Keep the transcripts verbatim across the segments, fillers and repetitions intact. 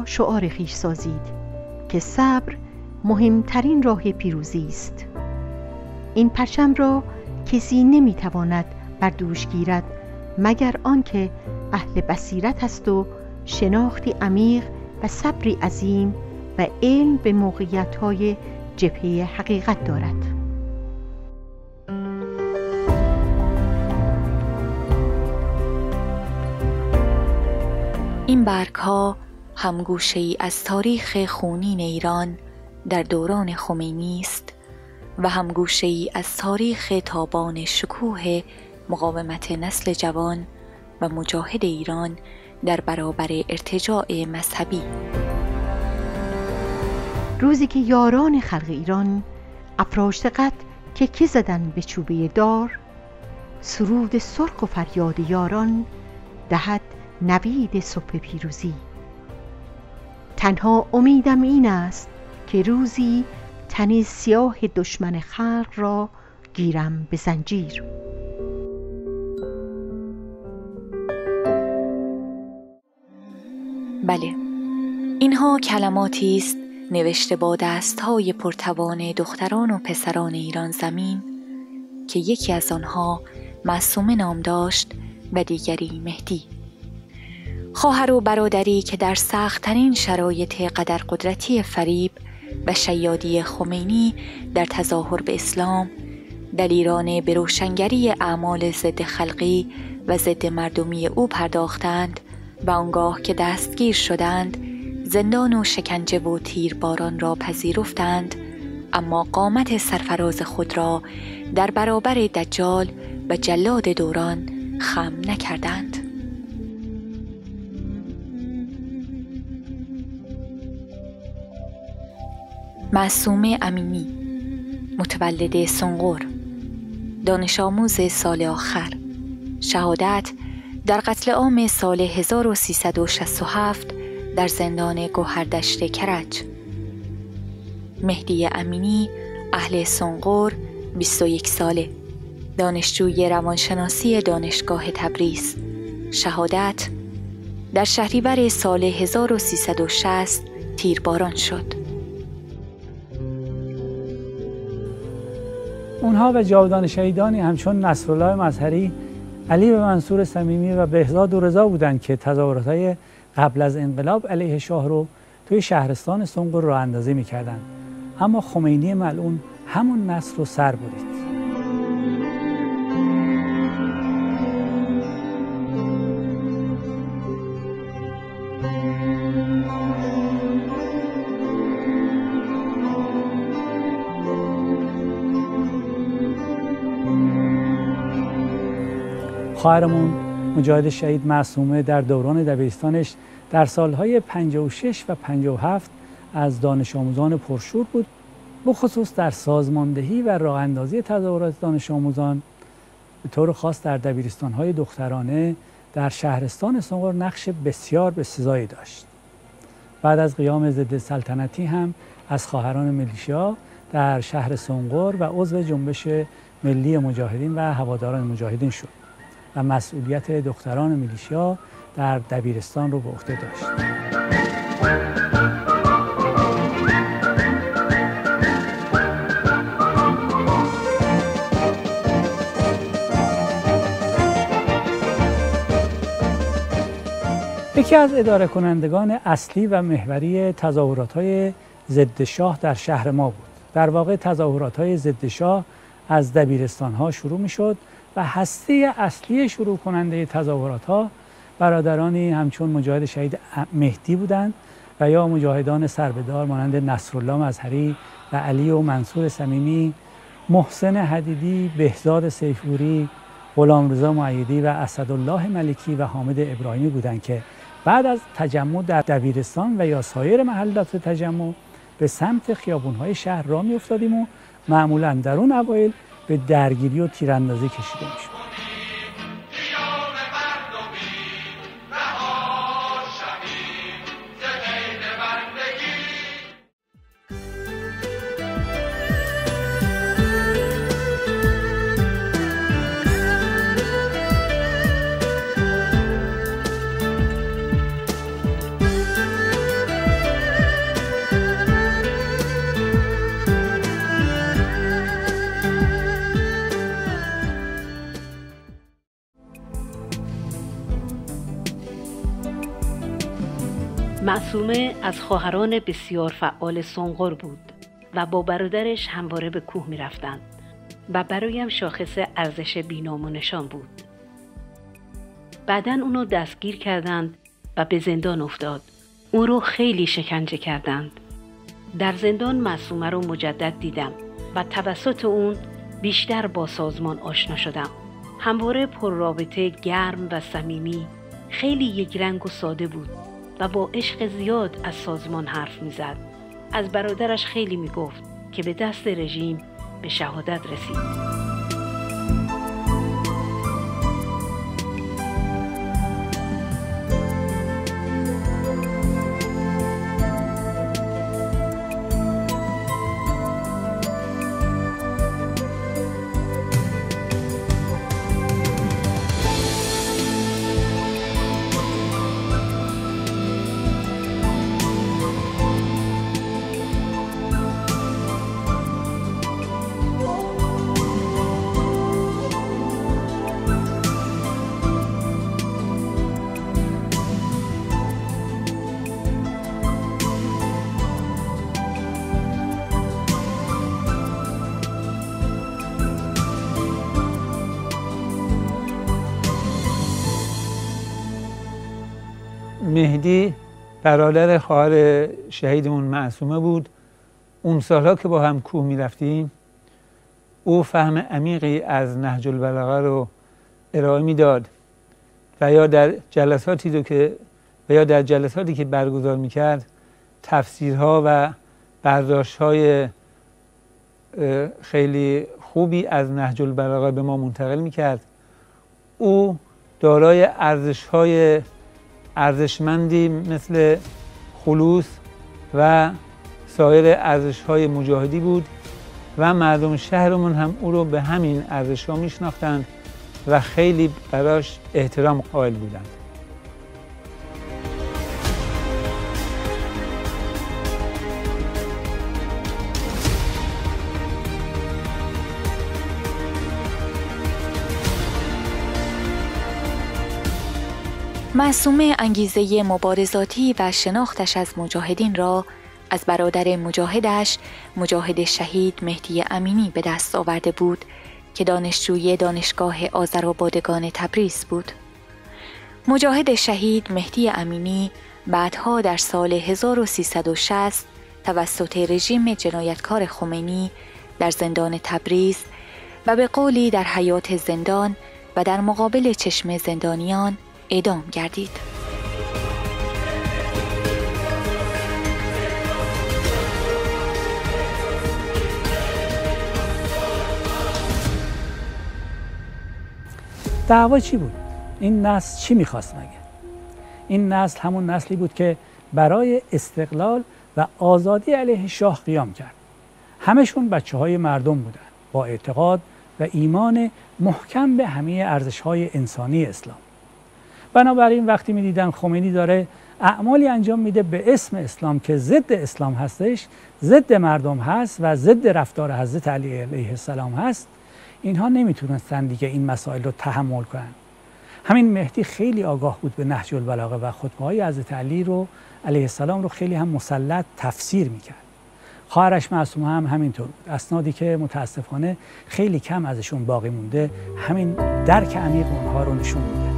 شعار خویش سازید که صبر مهمترین راه پیروزی است. این پرچم را کسی نمیتواند بر دوش گیرد مگر آنکه اهل بصیرت است و شناختی عمیق و صبری عظیم و علم به موقعیت‌های جبهه حقیقت دارد. این برگ‌ها همگوشه‌ای از تاریخ خونین ایران در دوران خمینی است و همگوشه‌ای از تاریخ تابان شکوه مقاومت نسل جوان و مجاهد ایران در برابر ارتجاع مذهبی. روزی که یاران خلق ایران افراشت قد تکیه زدن به چوبه دار، سرود سرخ و فریاد یاران دهد نوید صبح پیروزی. تنها امیدم این است که روزی تن سیاه دشمن خلق را گیرم به زنجیر. بله، اینها کلماتی است نوشته با دست‌های پرتوان دختران و پسران ایران زمین که یکی از آنها معصومه نام داشت و دیگری مهدی. خواهر و برادری که در سخت‌ترین شرایط قدر قدرتی فریب و شیادی خمینی در تظاهر به اسلام دلیرانه به روشنگری اعمال ضد خلقی و ضد مردمی او پرداختند و آنگاه که دستگیر شدند زندان و شکنجه و تیرباران را پذیرفتند، اما قامت سرفراز خود را در برابر دجال و جلاد دوران خم نکردند. معصومه امینی، متولد سنقر، دانش آموز سال آخر، شهادت در قتل عام سال هزار و سیصد و شصت و هفت در زندان گوهردشت کرج. مهدی امینی، اهل سنقر، بیست و یک ساله، دانشجوی روانشناسی دانشگاه تبریز، شهادت در شهریور سال هزار و سیصد و شصت تیرباران شد. اونها و جاودان شهیدانی همچون نصرالله مظهری، علی و منصور صمیمی و بهزاد و رضا بودند که تظاهرات‌های قبل از انقلاب علیه شاه رو توی شهرستان سنقر راه اندازی می‌کردند. اما خمینی ملعون همون نسل رو سر برید. خواهرمون مجاهد شهید معصومه در دوران دبیرستانش در سالهای پنجاه و شش و پنجاه و هفت از دانش آموزان پرشور بود، بخصوص در سازماندهی و راه اندازی تظاهرات دانش آموزان، به طور خاص در دبیرستان‌های دخترانه در شهرستان سنقر نقش بسیار بسزایی داشت. بعد از قیام ضد سلطنتی هم از خواهران میلیشیا در شهر سنقر و عضو جنبش ملی مجاهدین و هواداران مجاهدین شد و مسئولیت دختران میلیشیا در دبیرستان رو به عهده داشت. یکی از اداره کنندگان اصلی و محوری تظاهرات‌های ضد شاه در شهر ما بود. در واقع تظاهرات‌های ضد شاه از دبیرستان‌ها شروع می‌شد و هسته اصلی شروع کننده تظاهرات‌ها برادرانی همچون مجاهد شهید مهدی بودند و یا مجاهدان سربه‌دار مانند نصرالله مظهری و علی و منصور صمیمی، محسن حدیدی، بهزاد سیفوری، غلامرضا مؤیدی و اسدالله ملکی و حامد ابراهیمی بودند که بعد از تجمع در دبیرستان و یا سایر محلات تجمع به سمت خیابون‌های شهر راه می‌افتادیم و معمولاً در اون اوایل به درگیری و تیراندازی کشیده می‌شد. معصومه از خواهران بسیار فعال سنقر بود و با برادرش همواره به کوه می رفتند و برایم شاخص ارزش بینام و نشان بود. بعداً اونو دستگیر کردند و به زندان افتاد. اون رو خیلی شکنجه کردند. در زندان معصومه رو مجدد دیدم و توسط اون بیشتر با سازمان آشنا شدم. همواره پر رابطه، گرم و صمیمی، خیلی یک رنگ و ساده بود و با عشق زیاد از سازمان حرف می زد. از برادرش خیلی می گفت که به دست رژیم به شهادت رسید. مهدی برادر خواهر شهیدمون معصومه بود. اون سالها که با هم کوه می رفتیم او فهم عمیقی از نهج البلاغه رو ارائه می داد و یا در جلساتی رو که و یا در جلساتی که برگزار می کرد تفسیرها و برداشت‌های خیلی خوبی از نهج البلاغه به ما منتقل می کرد. او دارای ارزش‌های ارزشمندی مثل خلوص و سایر ارزش‌های مجاهدی بود و مردم شهرمون هم او رو به همین ارزش‌ها میشناختند و خیلی براش احترام قائل بودند. معصومه انگیزه مبارزاتی و شناختش از مجاهدین را از برادر مجاهدش مجاهد شهید مهدی امینی به دست آورده بود که دانشجوی دانشگاه آذربایجان تبریز بود. مجاهد شهید مهدی امینی بعدها در سال هزار و سیصد و شصت توسط رژیم جنایتکار خمینی در زندان تبریز و به قولی در حیات زندان و در مقابل چشم زندانیان اعدام گردید. دعوا چی بود؟ این نسل چی میخواست مگه؟ این نسل همون نسلی بود که برای استقلال و آزادی علیه شاه قیام کرد. همشون بچه های مردم بودن با اعتقاد و ایمان محکم به همه ارزش‌های انسانی اسلام. بنابراین وقتی می‌دیدن خمینی داره اعمالی انجام میده به اسم اسلام که ضد اسلام هستش، ضد مردم هست و ضد رفتار حضرت علی علیه السلام هست، اینها نمیتونستن دیگه این مسائل رو تحمل کنن. همین مهدی خیلی آگاه بود به نهج البلاغه و خطبه‌های حضرت علی رو علیه السلام رو خیلی هم مسلط تفسیر میکرد. خواهرش معصومه هم همینطور بود. اسنادی که متاسفانه خیلی کم ازشون باقی مونده همین درک عمیق اونها رو نشون میده.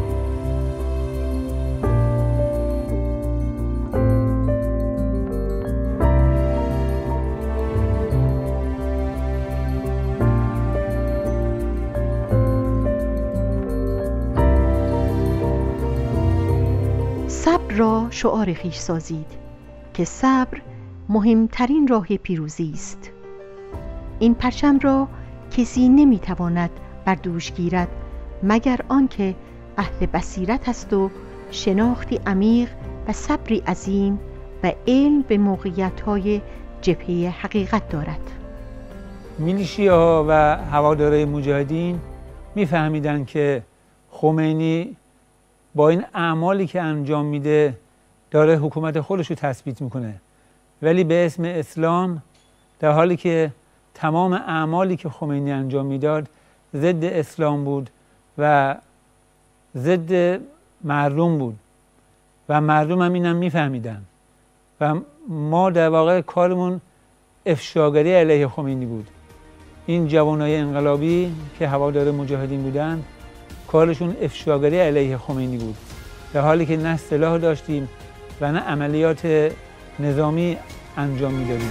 صبر را شعار خویش سازید که صبر مهمترین راه پیروزی است. این پرچم را کسی نمیتواند بر دوش گیرد مگر آنکه اهل بصیرت است و شناختی عمیق و صبری عظیم و علم به موقعیت‌های جبهه حقیقت دارد. میلیشیاها و هوادارهای مجاهدین میفهمیدن که خمینی با این اعمالی که انجام میده داره حکومت خودش رو تثبیت میکنه، ولی به اسم اسلام، در حالی که تمام اعمالی که خمینی انجام میداد ضد اسلام بود و ضد مردم بود و مردم هم اینم میفهمیدن و ما در واقع کارمون افشاگری علیه خمینی بود. این جوانای انقلابی که هوادار مجاهدین بودن کارشون افشاگری علیه خمینی بود، در حالی که نه سلاح داشتیم و نه عملیات نظامی انجام میدادیم.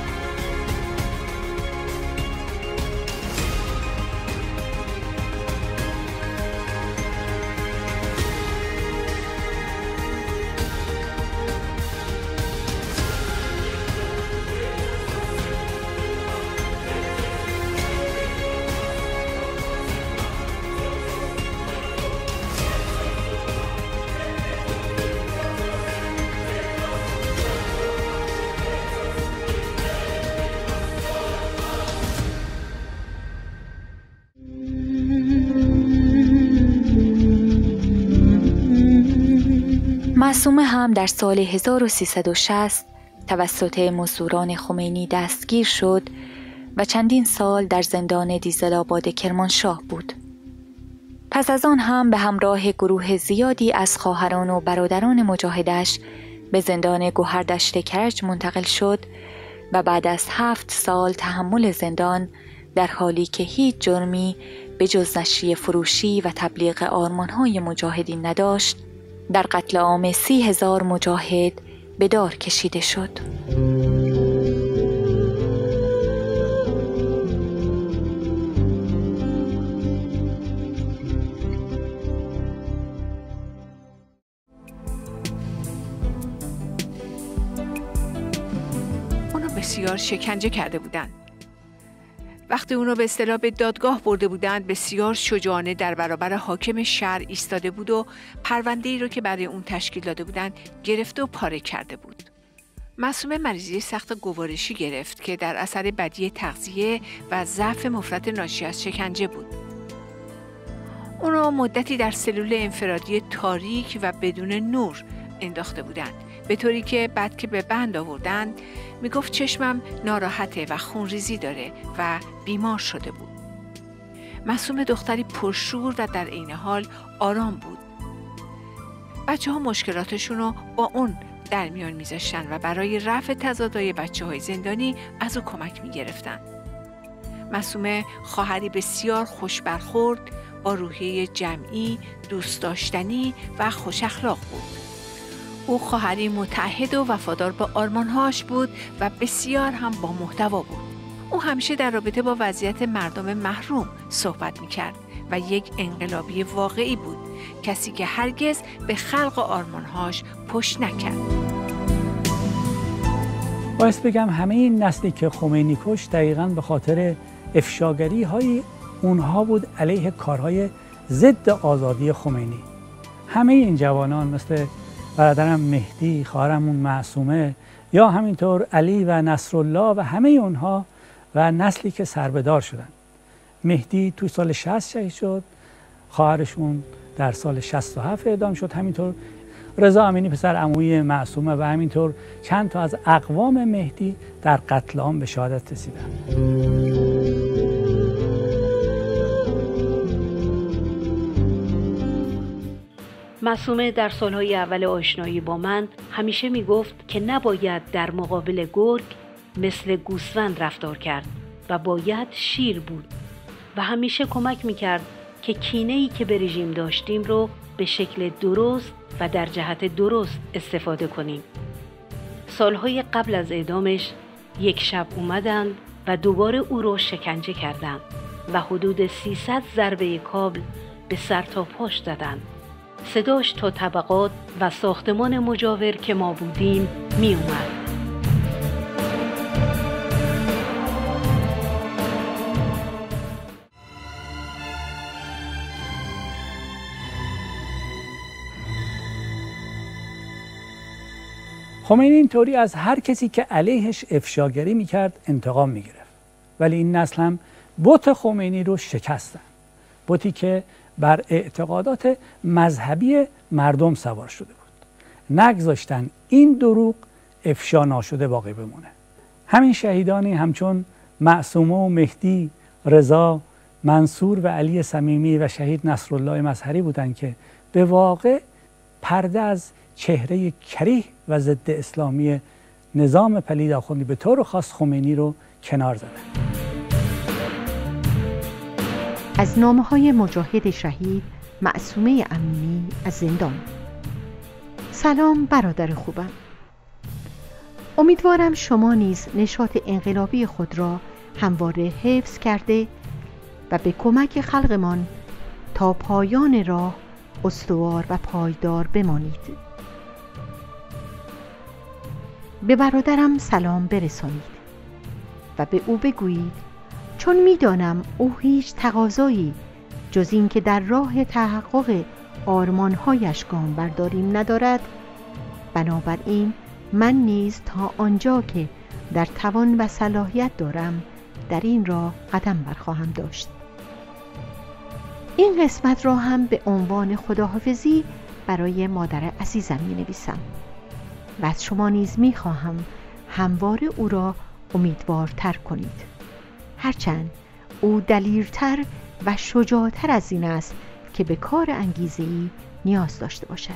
معصومه هم در سال هزار و سیصد و شصت توسط مزدوران خمینی دستگیر شد و چندین سال در زندان دیزل‌آباد کرمانشاه بود. پس از آن هم به همراه گروه زیادی از خواهران و برادران مجاهدش به زندان گوهردشت کرج منتقل شد و بعد از هفت سال تحمل زندان، در حالی که هیچ جرمی به جز نشریه فروشی و تبلیغ آرمان‌های مجاهدین نداشت، در قتل عام سی هزار مجاهد به دار کشیده شد. اونو بسیار شکنجه کرده بودند. وقتی اونو به اصطلاح به دادگاه برده بودند، بسیار شجاعانه در برابر حاکم شهر ایستاده بود و پرونده‌ای رو که برای اون تشکیل داده بودند گرفته و پاره کرده بود. معصومه مریضی سخت گوارشی گرفت که در اثر بدی تغذیه و ضعف مفرط ناشی از شکنجه بود. اونو مدتی در سلول انفرادی تاریک و بدون نور انداخته بودند، به طوری که بعد که به بند آوردند میگفت چشمم ناراحته و خونریزی داره و بیمار شده بود. معصومه دختری پرشور و در عین حال آرام بود. بچه ها مشکلاتشون رو با اون در میان میذاشتن و برای رفع تضادهای بچه های زندانی از او کمک میگرفتن. معصومه خواهری بسیار خوش برخورد، با روحیه جمعی، دوست داشتنی و خوش اخلاق بود. او خواهری متعهد و وفادار به آرمانهاش بود و بسیار هم با محتوا بود. او همیشه در رابطه با وضعیت مردم محروم صحبت میکرد و یک انقلابی واقعی بود، کسی که هرگز به خلق آرمانهاش پشت نکرد. باید بگم همه این نسلی که خمینی کش دقیقاً به خاطر افشاگری های اونها بود علیه کارهای ضد آزادی خمینی. همه این جوانان مثل برادرم مهدی، خواهرمون معصومه یا همینطور علی و نصرالله و همه اونها و نسلی که سربدار شدن. مهدی تو سال شصت شهید شد، خواهرشون در سال شصت و هفت اعدام شد، همینطور رضا امینی پسر عمویی معصومه و همینطور چند تا از اقوام مهدی در قتل عام به شهادت رسیدن. معصومه در سالهای اول آشنایی با من همیشه می گفت که نباید در مقابل گرگ مثل گوسفند رفتار کرد و باید شیر بود و همیشه کمک می کرد که کینه‌ای که به رژیم داشتیم رو به شکل درست و در جهت درست استفاده کنیم. سالهای قبل از اعدامش یک شب اومدند و دوباره او رو شکنجه کردند و حدود سیصد ضربه کابل به سر تا پاش زدند. صداش تا طبقات و ساختمان مجاور که ما بودیم می اومد. خمینی اینطوری از هر کسی که علیهش افشاگری میکرد انتقام میگرفت، ولی این نسل هم بت خمینی رو شکستن، بتی که بر اعتقادات مذهبی مردم سوار شده بود. نگذاشتن این دروغ افشا ناشده باقی بمونه. همین شهیدانی همچون معصومه و مهدی، رضا، منصور و علی صمیمی و شهید نصرالله مظهری بودند که به واقع پرده از چهره کریه و ضد اسلامی نظام پلید آخوندی به طور خاص خمینی رو کنار زدن. از نامه‌های مجاهد شهید معصومه امینی از زندان. سلام برادر خوبم. امیدوارم شما نیز نشاط انقلابی خود را همواره حفظ کرده و به کمک خلقمان تا پایان راه استوار و پایدار بمانید. به برادرم سلام برسانید و به او بگویید چون می‌دانم او هیچ تقاضایی جز این که در راه تحقق آرمان‌هایش گام برداریم ندارد، بنابراین من نیز تا آنجا که در توان و صلاحیت دارم در این راه قدم برخواهم داشت. این قسمت را هم به عنوان خداحافظی برای مادر عزیزم می‌نویسم و از شما نیز می‌خواهم همواره او را امیدوارتر کنید، هرچند او دلیرتر و شجاعتر از این است که به کار انگیزه‌ای نیاز داشته باشد.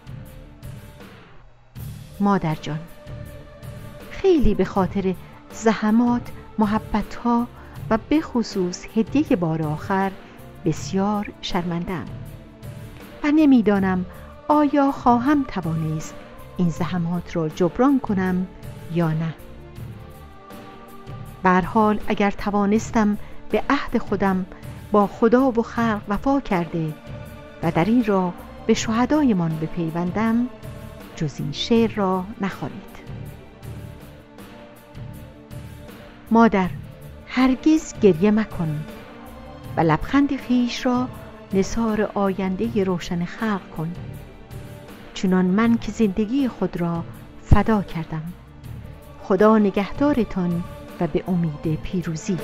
مادر جان، خیلی به خاطر زحمات، محبت‌ها و به خصوص هدیه بار آخر بسیار شرمنده‌ام و نمی‌دانم آیا خواهم توانست این زحمات را جبران کنم یا نه. به هر حال اگر توانستم به عهد خودم با خدا و خلق وفا کرده و در این راه به شهدایمان بپیوندم، جز این شعر را نخوانید. مادر، هرگز گریه مکن و لبخند خویش را نثار آینده روشن خلق کن، چنان من که زندگی خود را فدا کردم. خدا نگهدارتان و به امید پیروزی.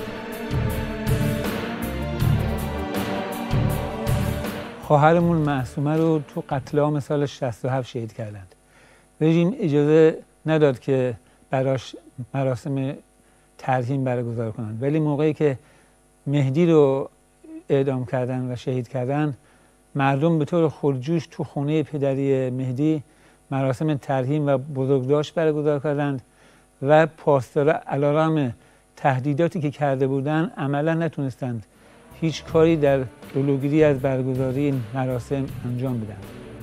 خواهرمون معصومه رو تو قتل عام سال شصت و هفت شهید کردند. رژیم اجازه نداد که براش مراسم ترحیم برگزار کنند، ولی موقعی که مهدی رو اعدام کردن و شهید کردن، مردم به طور خودجوش تو خونه پدری مهدی مراسم ترحیم و بزرگداشت برگزار کردند و پاسدارا علیرغم تهدیداتی که کرده بودند عملا نتونستند هیچ کاری در جلوگیری از برگزاری این مراسم انجام بدن.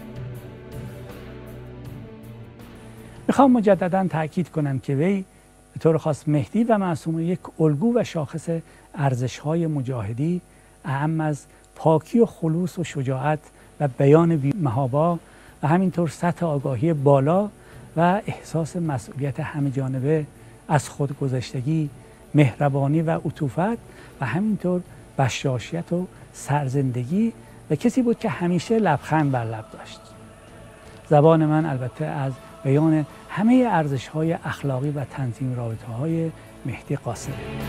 میخوام مجددا تاکید کنم که وی به طور خاص مهدی و معصومه یک الگو و شاخص ارزش‌های مجاهدی اهم از پاکی و خلوص و شجاعت و بیان بی‌محابا و همینطور سطح آگاهی بالا و احساس مسئولیت همه‌جانبه، از خودگذشتگی، مهربانی و عطوفت و همینطور بشاشیت و سرزندگی و کسی بود که همیشه لبخند بر لب داشت. زبان من البته از بیان همه ارزش‌های اخلاقی و تنظیم رابطه‌های مهدی قاصره.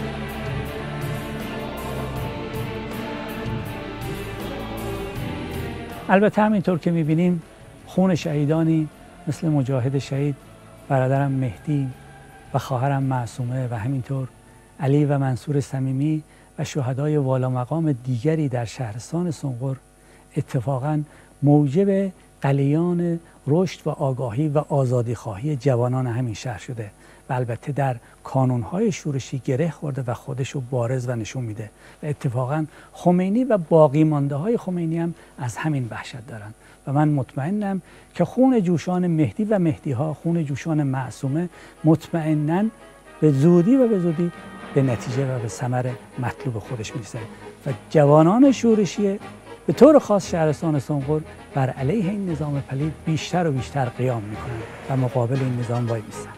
البته همینطور که می‌بینیم خون شهیدانی مثل مجاهد شهید برادرم مهدی و خواهرم معصومه و همینطور علی و منصور صمیمی و شهدای والا مقام دیگری در شهرستان سنقر اتفاقاً موجب غلیان رشد و آگاهی و آزادیخواهی جوانان همین شهر شده و البته در کانونهای شورشی گره خورده و خودشو بارز و نشون میده و اتفاقاً خمینی و باقی مانده های خمینی هم از همین وحشت دارن و من مطمئنم که خون جوشان مهدی و مهدی ها، خون جوشان معصومه مطمئناً به زودی و به زودی به نتیجه و به ثمر مطلوب خودش میرسه و جوانان شورشی به طور خاص شهرستان سنقر بر علیه این نظام پلید بیشتر و بیشتر قیام میکنن و مقابل این نظام وای میستن.